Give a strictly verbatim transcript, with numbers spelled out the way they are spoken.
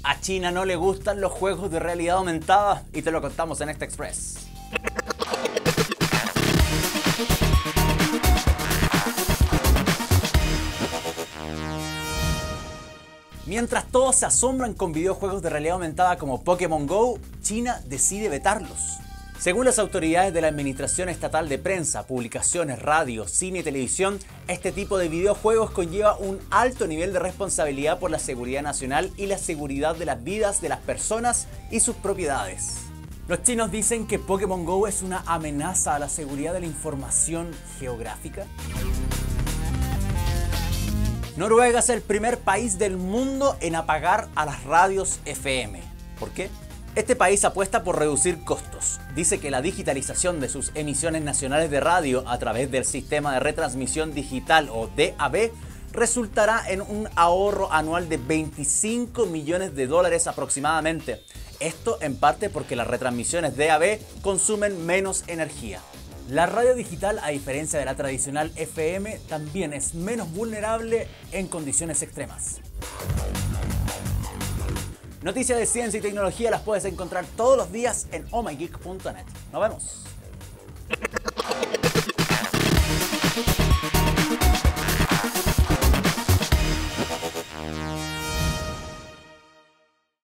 A China no le gustan los juegos de realidad aumentada y te lo contamos en este Express. Mientras todos se asombran con videojuegos de realidad aumentada como Pokémon Go, China decide vetarlos. Según las autoridades de la Administración Estatal de Prensa, Publicaciones, Radio, Cine y Televisión, este tipo de videojuegos conlleva un alto nivel de responsabilidad por la seguridad nacional y la seguridad de las vidas de las personas y sus propiedades. Los chinos dicen que Pokémon Go es una amenaza a la seguridad de la información geográfica. Noruega es el primer país del mundo en apagar a las radios F M. ¿Por qué? Este país apuesta por reducir costos. Dice que la digitalización de sus emisiones nacionales de radio a través del sistema de retransmisión digital o D A B resultará en un ahorro anual de veinticinco millones de dólares aproximadamente. Esto en parte porque las retransmisiones D A B consumen menos energía. La radio digital, a diferencia de la tradicional F M, también es menos vulnerable en condiciones extremas. Noticias de ciencia y tecnología las puedes encontrar todos los días en oh my geek punto net. Nos vemos.